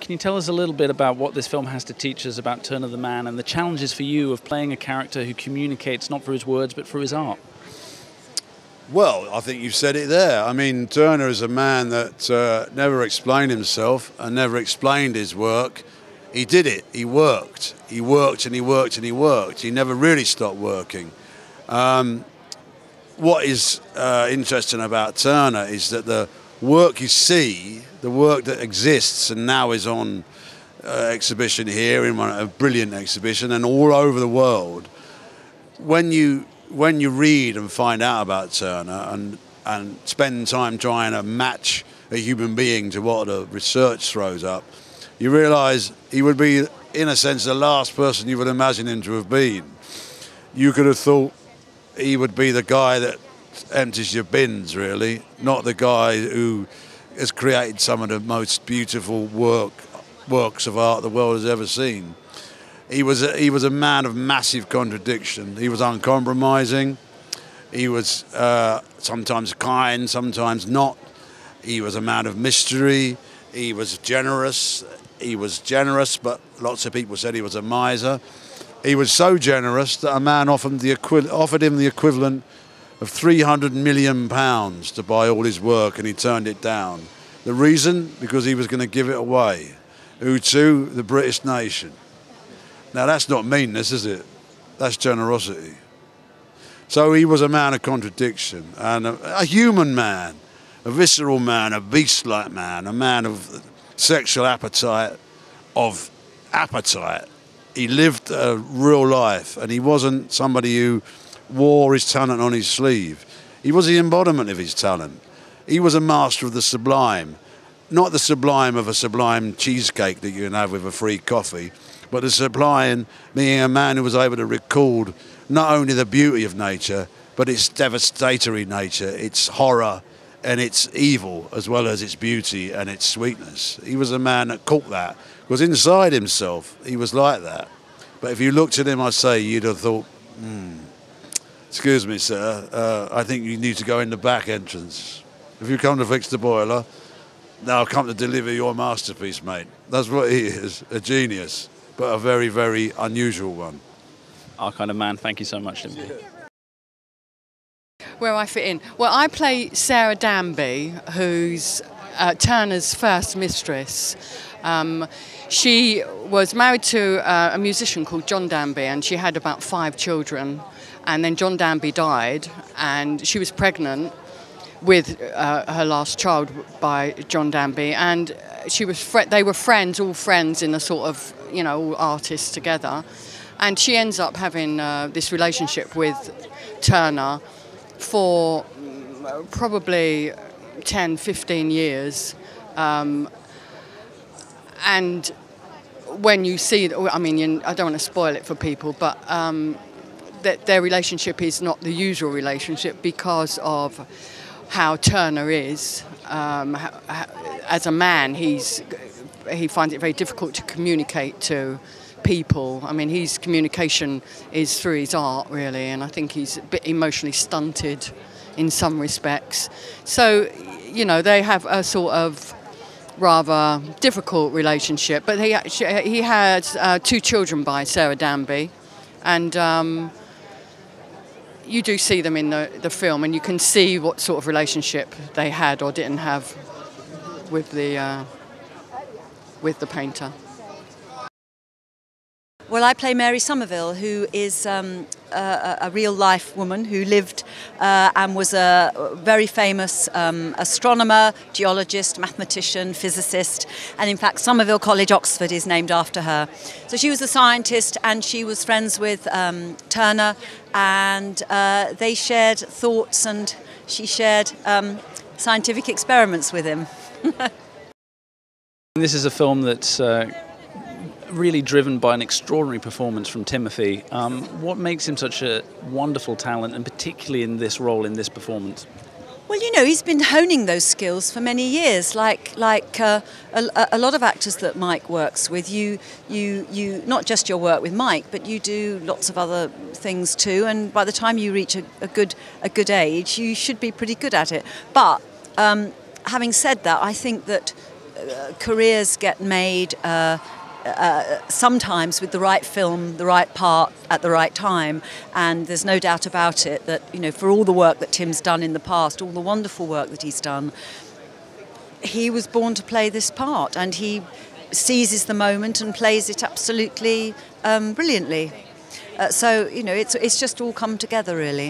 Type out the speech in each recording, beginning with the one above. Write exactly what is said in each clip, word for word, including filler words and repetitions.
Can you tell us a little bit about what this film has to teach us about Turner the man and the challenges for you of playing a character who communicates not through his words but through his art? Well, I think you've said it there. I mean, Turner is a man that uh, never explained himself and never explained his work. He did it. He worked. He worked and he worked and he worked. He never really stopped working. Um, what is uh, interesting about Turner is that the work you see, the work that exists and now is on uh, exhibition here, in one, a brilliant exhibition, and all over the world, when you when you read and find out about Turner and and spend time trying to match a human being to what the research throws up, you realise he would be, in a sense, the last person you would imagine him to have been. You could have thought he would be the guy that empties your bins, really, not the guy who has created some of the most beautiful work works of art the world has ever seen. He was a, he was a man of massive contradiction. He was uncompromising. He was uh, sometimes kind, sometimes not. He was a man of mystery. He was generous. He was generous, but lots of people said he was a miser. He was so generous that a man offered, the equi- offered him the equivalent of three hundred million pounds to buy all his work, and he turned it down. The reason? Because he was going to give it away. Who to? The British nation. Now that's not meanness, is it? That's generosity. So he was a man of contradiction, and a, a human man, a visceral man, a beast-like man, a man of sexual appetite, of appetite. He lived a real life, and he wasn't somebody who wore his talent on his sleeve. He was the embodiment of his talent. He was a master of the sublime. Not the sublime of a sublime cheesecake that you can have with a free coffee, but the sublime being a man who was able to record not only the beauty of nature, but its devastatory nature, its horror and its evil, as well as its beauty and its sweetness. He was a man that caught that, because inside himself, he was like that. But if you looked at him, I say, you'd have thought, hmm, excuse me, sir, uh, I think you need to go in the back entrance. If you come to fix the boiler, now I've come to deliver your masterpiece, mate. That's what he is, a genius, but a very, very unusual one. Our kind of man. Thank you so much, Tim. Where I fit in? Well, I play Sarah Danby, who's uh, Turner's first mistress. Um, she was married to uh, a musician called John Danby, and she had about five children. And then John Danby died, and she was pregnant with uh, her last child by John Danby, and she was fr- they were friends, all friends in a sort of, you know, all artists together. And she ends up having uh, this relationship with Turner for probably ten, fifteen years. Um, and when you see, I mean, you, I don't want to spoil it for people, but um, that their relationship is not the usual relationship because of how Turner is. Um, how, how, as a man, he's he finds it very difficult to communicate to people. I mean, his communication is through his art, really, and I think he's a bit emotionally stunted in some respects. So, you know, they have a sort of rather difficult relationship. But he actually, he had uh, two children by Sarah Danby, and um, you do see them in the, the film, and you can see what sort of relationship they had or didn't have with the uh, with the painter. Well, I play Mary Somerville, who is um, a, a real-life woman who lived uh, and was a very famous um, astronomer, geologist, mathematician, physicist, and in fact Somerville College, Oxford, is named after her. So she was a scientist, and she was friends with um, Turner, and uh, they shared thoughts, and she shared um, scientific experiments with him. This is a film that's uh, really driven by an extraordinary performance from Timothy. Um, what makes him such a wonderful talent, and particularly in this role, in this performance? Well, you know, he's been honing those skills for many years, like like uh, a, a lot of actors that Mike works with. You, you, you, not just your work with Mike, but you do lots of other things too. And by the time you reach a, a good a good age, you should be pretty good at it. But um, having said that, I think that uh, careers get made uh, uh, sometimes with the right film, the right part at the right time, and there's no doubt about it that, you know, for all the work that Tim's done in the past, all the wonderful work that he's done, he was born to play this part, and he seizes the moment and plays it absolutely um, brilliantly. Uh, so, you know, it's it's just all come together, really.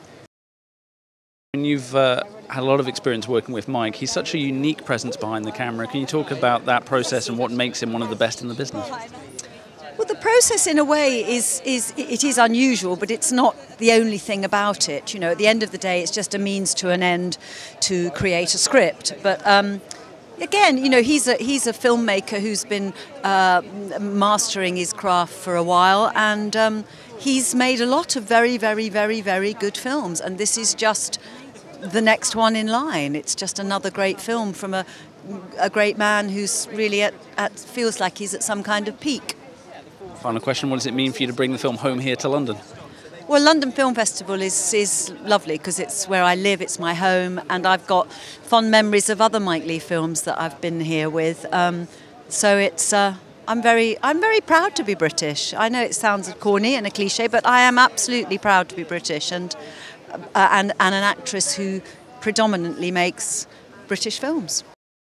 And you've uh, had a lot of experience working with Mike. He's such a unique presence behind the camera. Can you talk about that process and what makes him one of the best in the business? Well, the process, in a way, is is it is unusual, but it's not the only thing about it. You know, at the end of the day, it's just a means to an end to create a script. But um, again, you know, he's a he's a filmmaker who's been uh, mastering his craft for a while, and um, he's made a lot of very, very, very, very good films. And this is just the next one in line. It's just another great film from a a great man who's really at, at feels like he's at some kind of peak. Final question, what does it mean for you to bring the film home here to London? Well, London Film Festival is, is lovely because it's where I live, it's my home, and I've got fond memories of other Mike Leigh films that I've been here with. Um, so it's uh, I'm very I'm very proud to be British. I know it sounds corny and a cliche, but I am absolutely proud to be British and uh, and, and an actress who predominantly makes British films.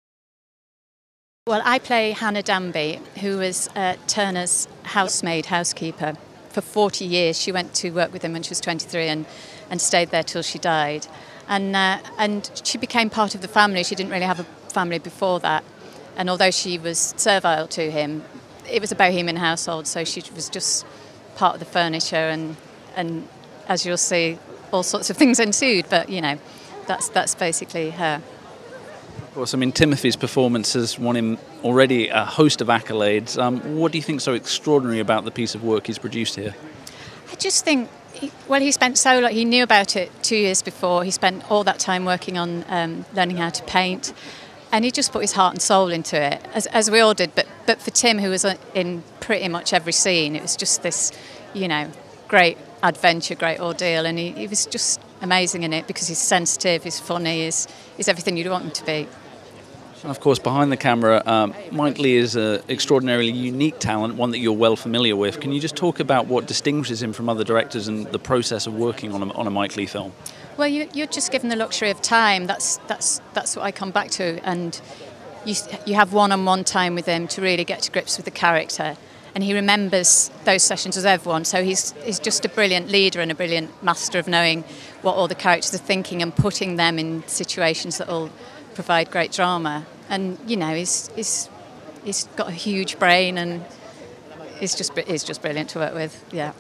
Well, I play Hannah Danby, who was uh, Turner's housemaid, housekeeper. For forty years, she went to work with him when she was twenty-three and, and stayed there till she died. And uh, and she became part of the family. She didn't really have a family before that. And although she was servile to him, it was a bohemian household, so she was just part of the furniture. And and as you'll see, all sorts of things ensued. But you know, that's that's basically her. Of course, I mean, Timothy's performance has won him already a host of accolades. Um, what do you think is so extraordinary about the piece of work he's produced here? I just think, he, well, he spent so long, he knew about it two years before. He spent all that time working on um, learning how to paint, and he just put his heart and soul into it, as, as we all did. But, but for Tim, who was in pretty much every scene, it was just this, you know, great adventure, great ordeal, and he, he was just amazing in it because he's sensitive, he's funny, he's, he's everything you'd want him to be. And of course, behind the camera, um, Mike Leigh is an extraordinarily unique talent, one that you're well familiar with. Can you just talk about what distinguishes him from other directors and the process of working on a, on a Mike Leigh film? Well, you, you're just given the luxury of time. That's that's that's what I come back to, and you you have one-on-one time with him to really get to grips with the character, and he remembers those sessions as everyone. So he's he's just a brilliant leader and a brilliant master of knowing what all the characters are thinking and putting them in situations that will provide great drama. And you know, he's he's he's got a huge brain, and he's just he's just brilliant to work with. Yeah.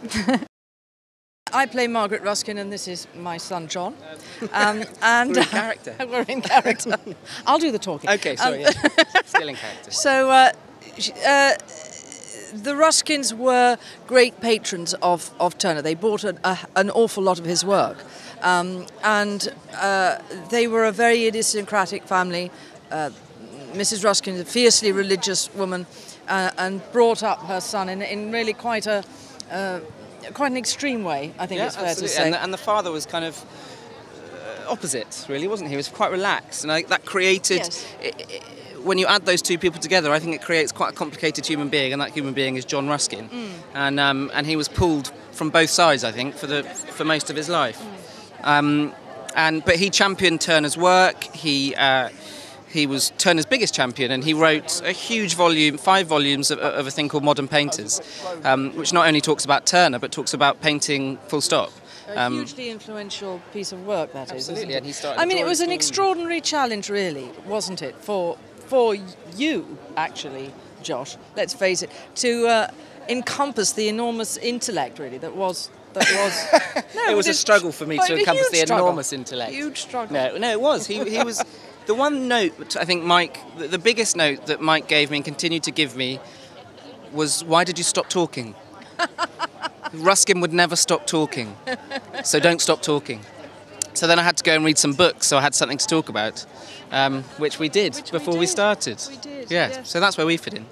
I play Margaret Ruskin, and this is my son John. Um, and we're in character. We're in character. I'll do the talking. Okay, sorry. Um, yeah. Still in character. So uh, uh, the Ruskins were great patrons of, of Turner. They bought an, a, an awful lot of his work, um, and uh, they were a very idiosyncratic family. Uh, Missus Ruskin, a fiercely religious woman, uh, and brought up her son in, in really quite a uh, quite an extreme way, I think Yeah, it's fair absolutely. to say. And the, and the father was kind of uh, opposite, really, wasn't he? He was quite relaxed, and I, that created. Yes. I, I, when you add those two people together, I think it creates quite a complicated human being, and that human being is John Ruskin. Mm. And um, and he was pulled from both sides, I think, for the for most of his life. Mm. Um, and but he championed Turner's work. He. Uh, He was Turner's biggest champion, and he wrote a huge volume, five volumes of, of a thing called Modern Painters, um, which not only talks about Turner, but talks about painting full stop. A Um, hugely influential piece of work, that is. Absolutely, Isn't it? and he started I mean, it drawing was an school. extraordinary challenge, really, wasn't it, for for you, actually, Josh, let's face it, to uh, encompass the enormous intellect, really, that was... That was no, it was a it's- struggle for me but to a encompass huge the struggle. enormous intellect. Huge struggle. No, no, it was. He, he was the one note. I think Mike, the, the biggest note that Mike gave me and continued to give me was, "Why did you stop talking?" Ruskin would never stop talking, so don't stop talking. So then I had to go and read some books, so I had something to talk about, um, which we did Which we before we, did. started. We did, Yeah, yes. so that's where we fit in.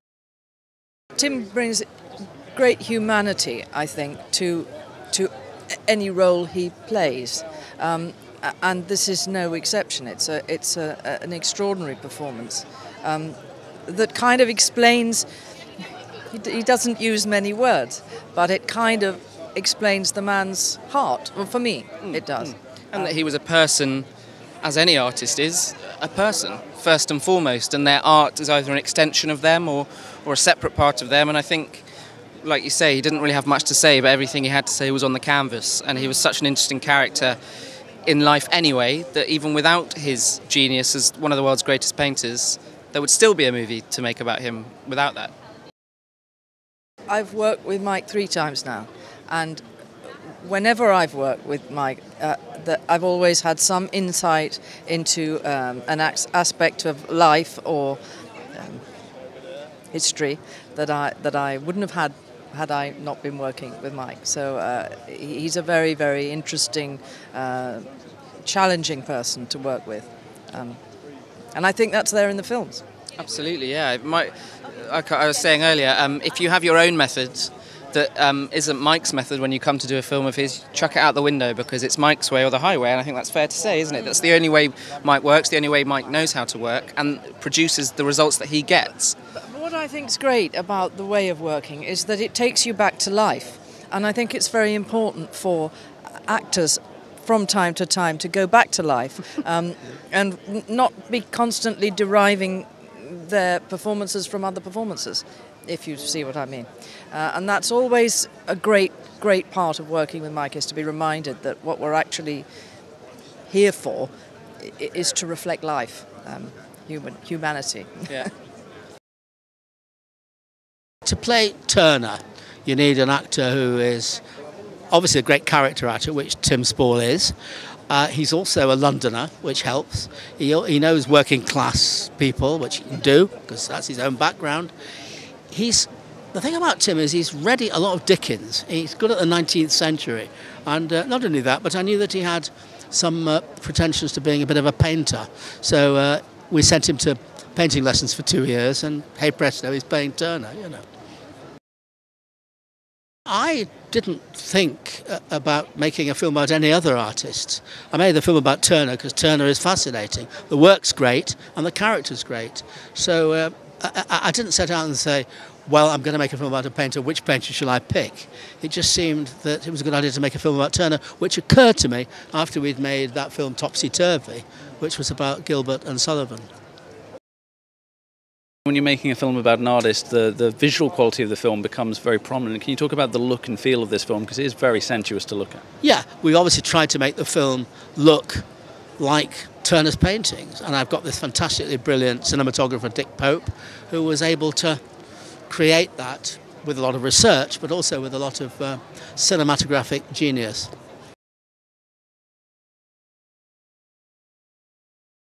Tim brings great humanity, I think, to to any role he plays, um, and this is no exception. It's a it's a, an extraordinary performance, um, that kind of explains, he, he doesn't use many words, but it kind of explains the man's heart. Well, for me, mm, it does. Mm. And that he was a person, as any artist is, a person, first and foremost, and their art is either an extension of them or, or a separate part of them. And I think, like you say, he didn't really have much to say, but everything he had to say was on the canvas, and he was such an interesting character in life anyway, that even without his genius as one of the world's greatest painters, there would still be a movie to make about him without that. I've worked with Mike three times now, and whenever I've worked with Mike, uh, that I've always had some insight into um, an aspect of life or um, history that I that I wouldn't have had had I not been working with Mike. So uh, he's a very, very interesting, uh, challenging person to work with, um, and I think that's there in the films. Absolutely, yeah. My, like I was saying earlier, um, if you have your own method that um, isn't Mike's method when you come to do a film of his, chuck it out the window, because it's Mike's way or the highway, and I think that's fair to say, isn't it? That's the only way Mike works, the only way Mike knows how to work, and produces the results that he gets. What I think is great about the way of working is that it takes you back to life, and I think it's very important for actors from time to time to go back to life um, and not be constantly deriving their performances from other performances, if you see what I mean. Uh, and that's always a great, great part of working with Mike, is to be reminded that what we're actually here for is to reflect life, um, human humanity. Yeah. To play Turner, you need an actor who is obviously a great character actor, which Tim Spall is. Uh, he's also a Londoner, which helps. He, he knows working class people, which he can do, because that's his own background. He's The thing about Tim is he's read a lot of Dickens. He's good at the nineteenth century. And uh, not only that, but I knew that he had some uh, pretensions to being a bit of a painter. So uh, we sent him to painting lessons for two years, and hey presto, he's playing Turner, you know. I didn't think uh, about making a film about any other artist. I made the film about Turner because Turner is fascinating. The work's great and the character's great. So uh, I, I didn't set out and say, well, I'm going to make a film about a painter, which painter shall I pick? It just seemed that it was a good idea to make a film about Turner, which occurred to me after we'd made that film Topsy Turvy, which was about Gilbert and Sullivan. When you're making a film about an artist, the, the visual quality of the film becomes very prominent. Can you talk about the look and feel of this film? Because it is very sensuous to look at. Yeah, we obviously tried to make the film look like Turner's paintings. And I've got this fantastically brilliant cinematographer, Dick Pope, who was able to create that with a lot of research, but also with a lot of uh, cinematographic genius.